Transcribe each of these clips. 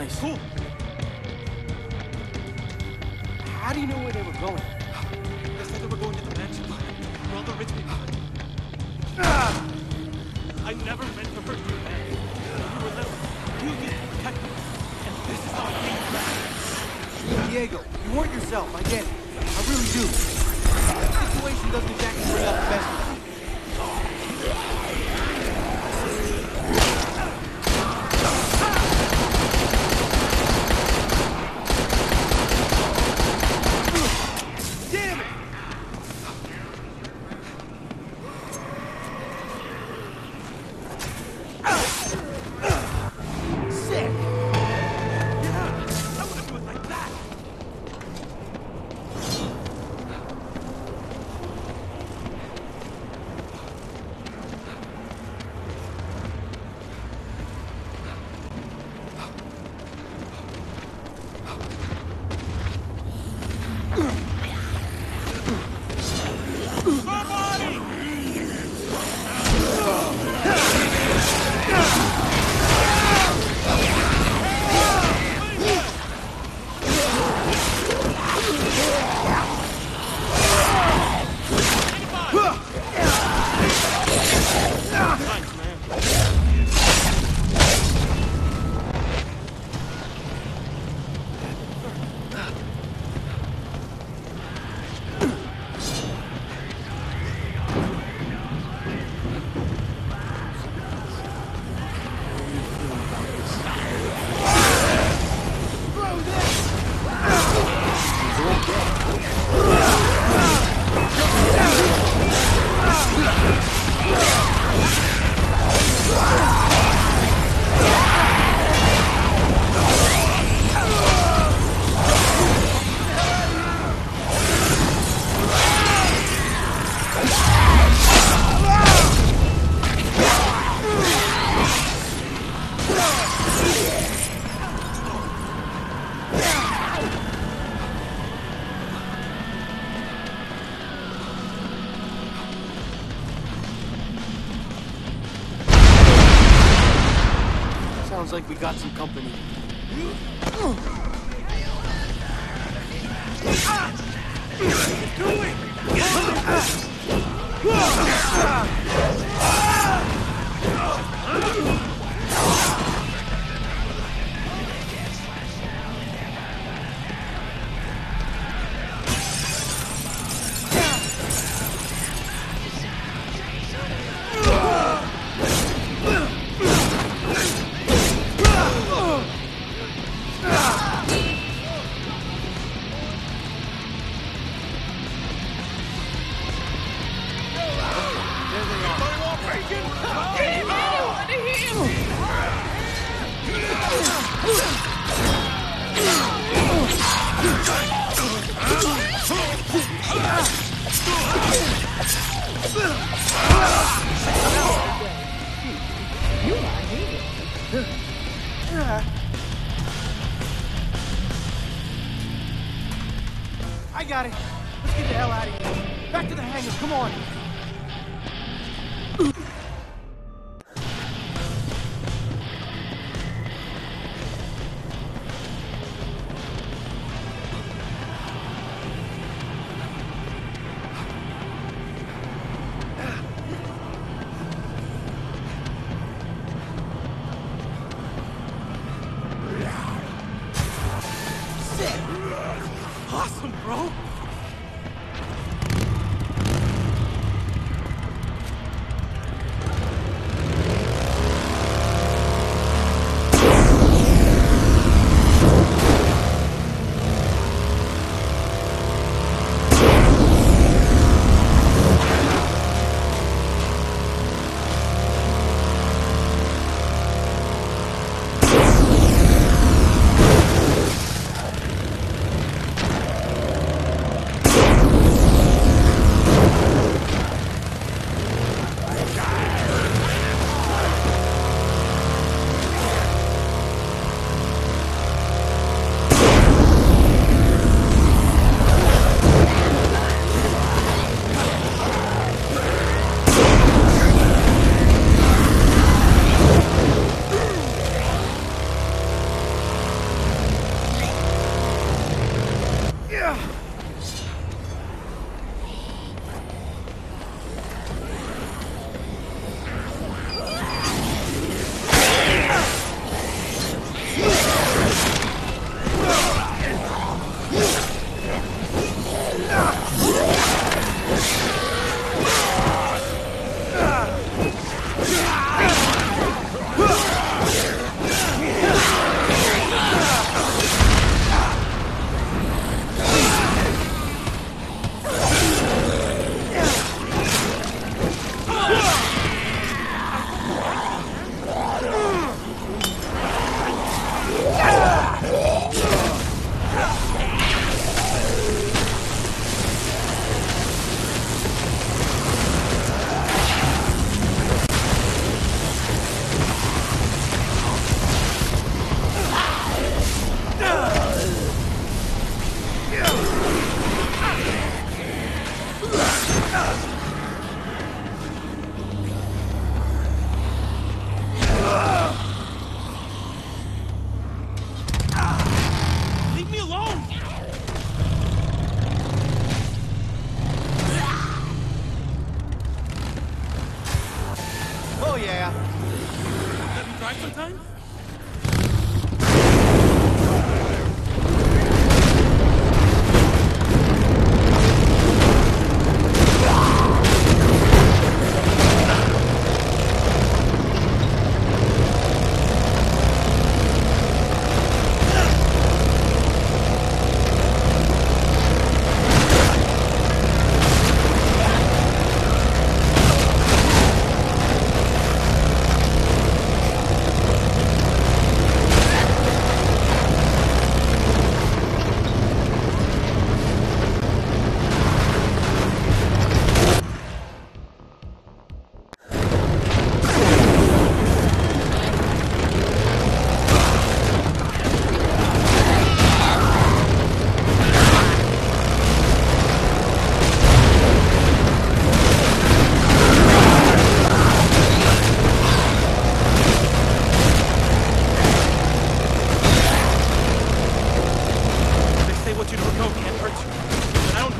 Nice. Cool. How do you know where they were going? They said they were going to the mansion. Where all the rich people are. I never meant to hurt you, man. You were little. You needed to protect me. And this is how I came back. Diego, you weren't yourself. I get it. I really do. The situation doesn't exactly bring out the best of you. Damn it! Sick! Yeah, I want to do it like that. Sounds like we got some company. I got it. Let's get the hell out of here. Back to the hangar. Come on. Awesome, bro.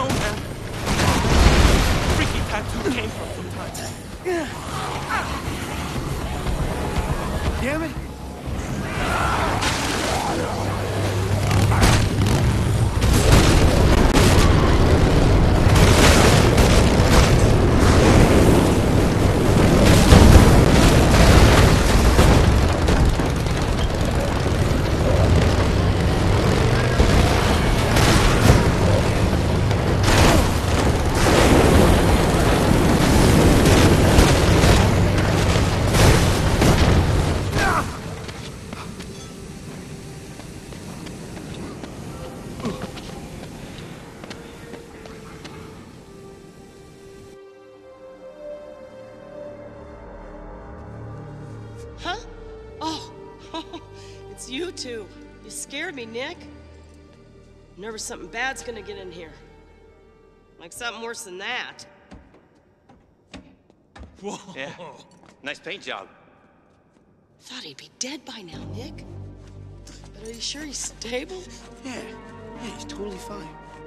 know, man. Freaky tattoo came from sometimes. Damn it! Huh? Oh, it's you two. You scared me, Nick. I'm nervous something bad's gonna get in here. Like something worse than that. Whoa. Yeah. Nice paint job. Thought he'd be dead by now, Nick. But are you sure he's stable? Yeah, he's totally fine.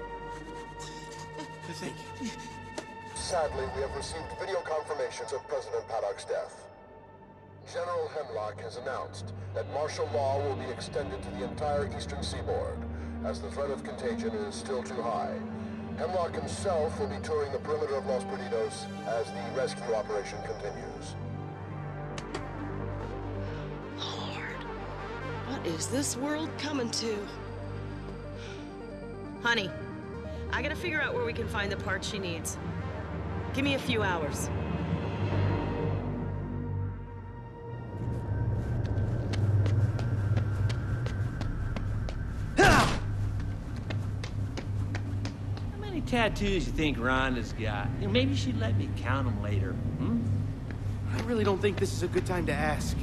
Thank you. Sadly, we have received video confirmations of President Paddock's death. General Hemlock has announced that martial law will be extended to the entire eastern seaboard, as the threat of contagion is still too high. Hemlock himself will be touring the perimeter of Los Perdidos as the rescue operation continues. Lord, what is this world coming to? Honey, I gotta figure out where we can find the parts she needs. Give me a few hours. How many tattoos you think Rhonda's got? You know, maybe she'd let me count them later. Hmm? I really don't think this is a good time to ask.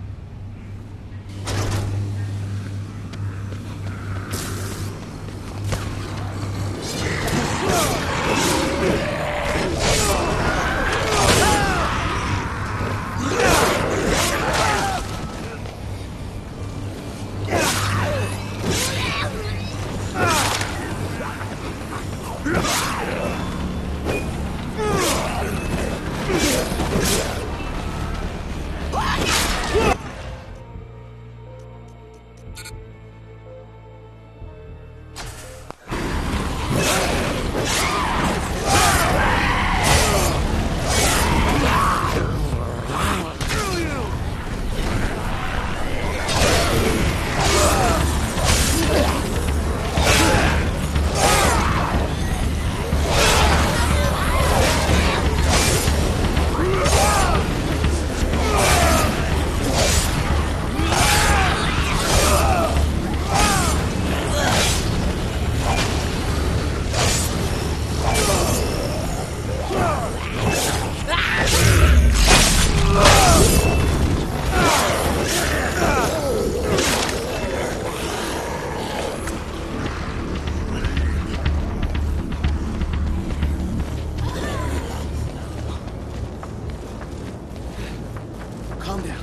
Calm down.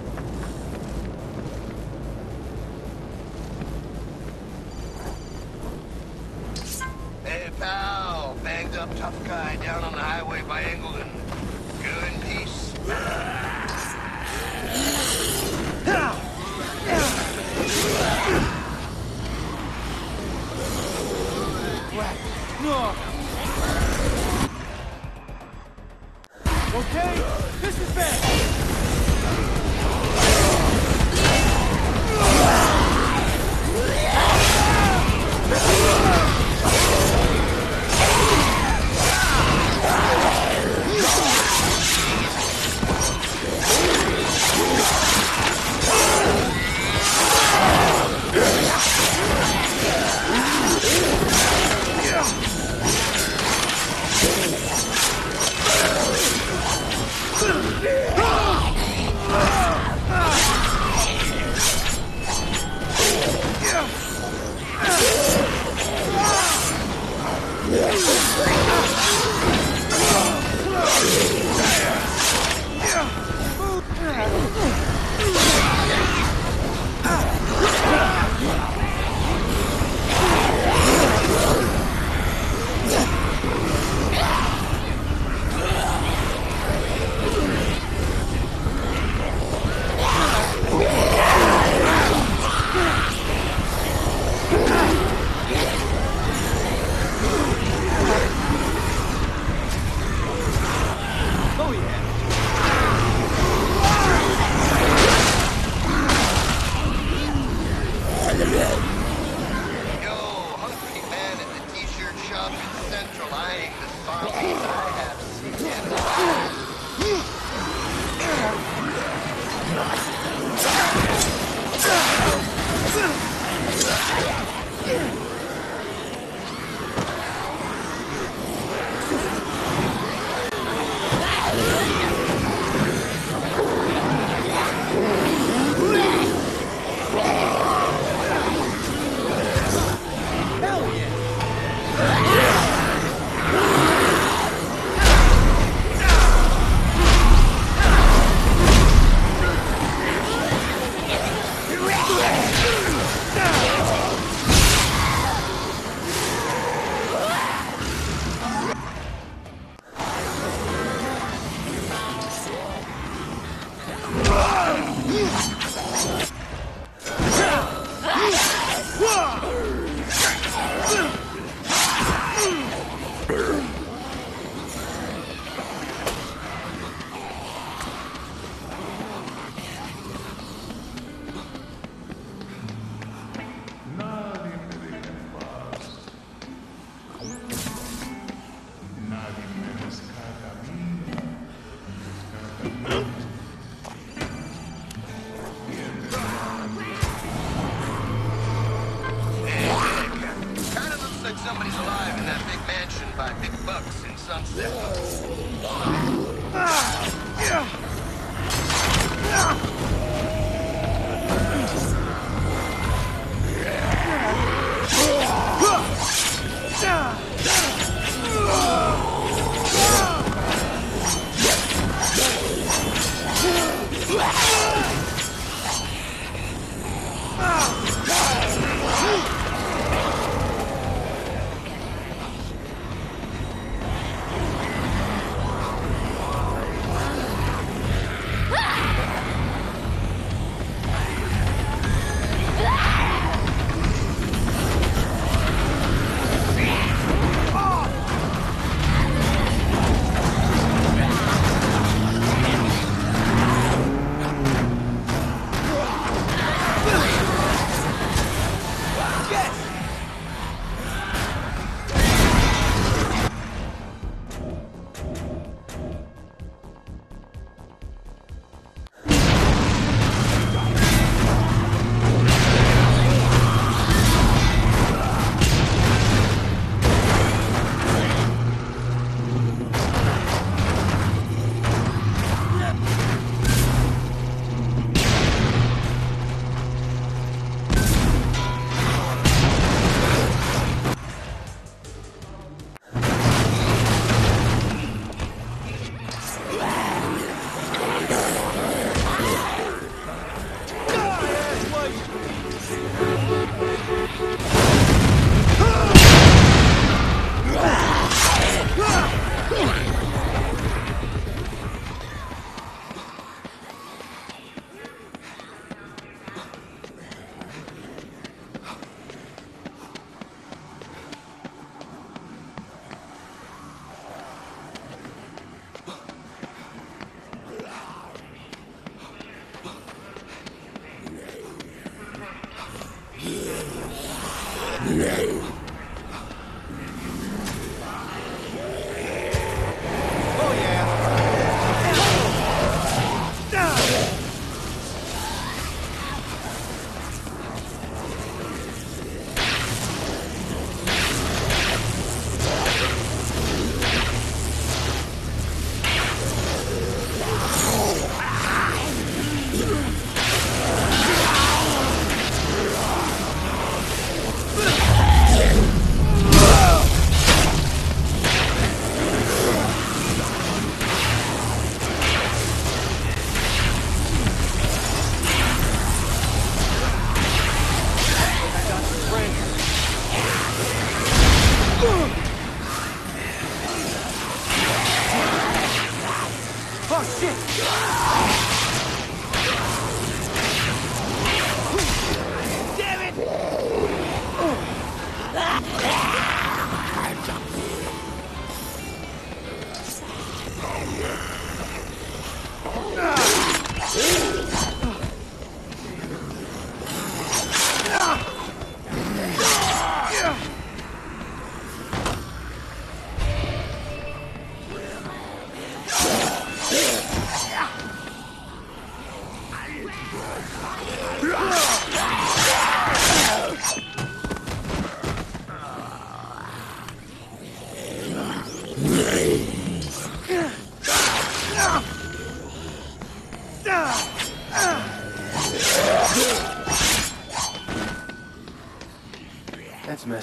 Hey, pal. Banged up tough guy down on the highway by Engleton. You in peace? No. Okay, this is bad. up in Central, eyeing the zombies I haven't seen in a while. Somebody's alive in that big mansion by Big Bucks in Sunset.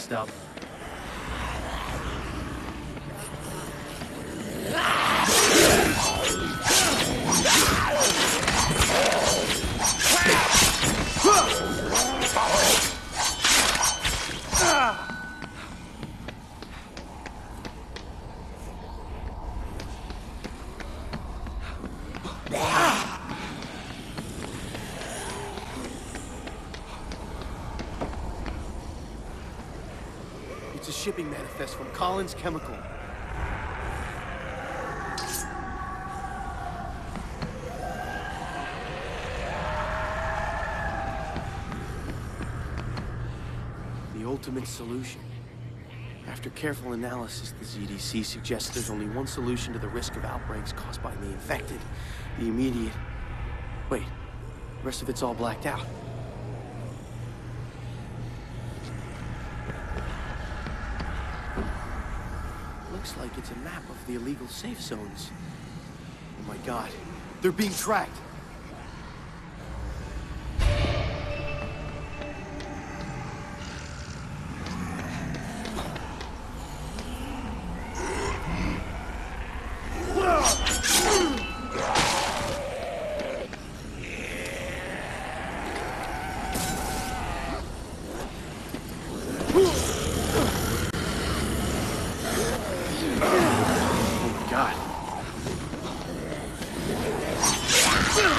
messed up. It's a shipping manifest from Collins Chemical. The ultimate solution. After careful analysis, the ZDC suggests there's only one solution to the risk of outbreaks caused by the infected. The immediate... Wait, the rest of it's all blacked out. Looks like it's a map of the illegal safe zones. Oh my God, they're being tracked. Oh my God.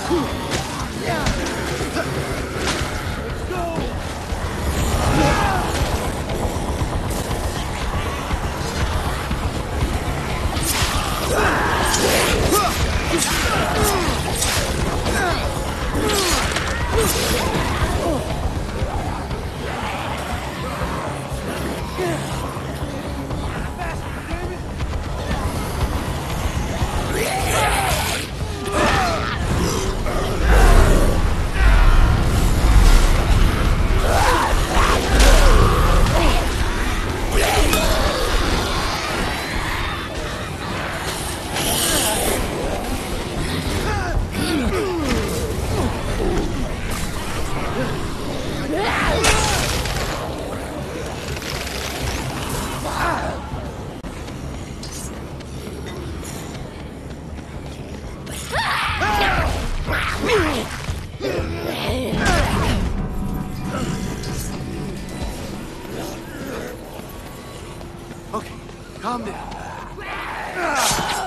Okay, calm down.